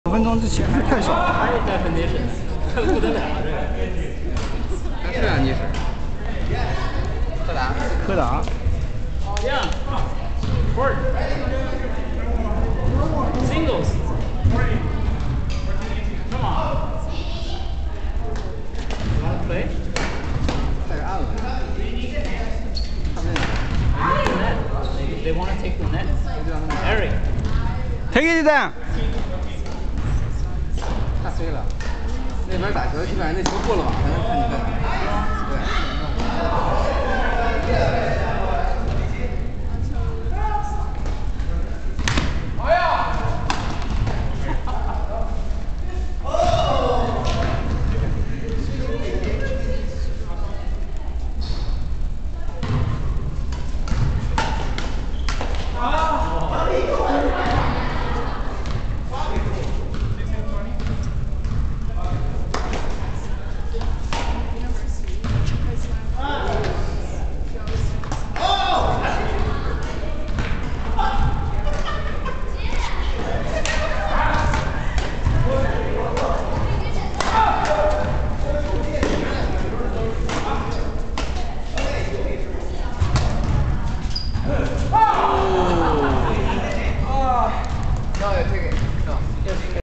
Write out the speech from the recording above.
5分钟这岂不是太少了？ 太 definition， 这不得了这。 那是啊，你是。柯达。 柯达。 Yeah. Court. Singles. Come on. You want to play? 太暗了。看不见。 They want to take the net. Eric. Take it down. 太黑了。那边打球，基本上那球过了网才能看你在哪。对。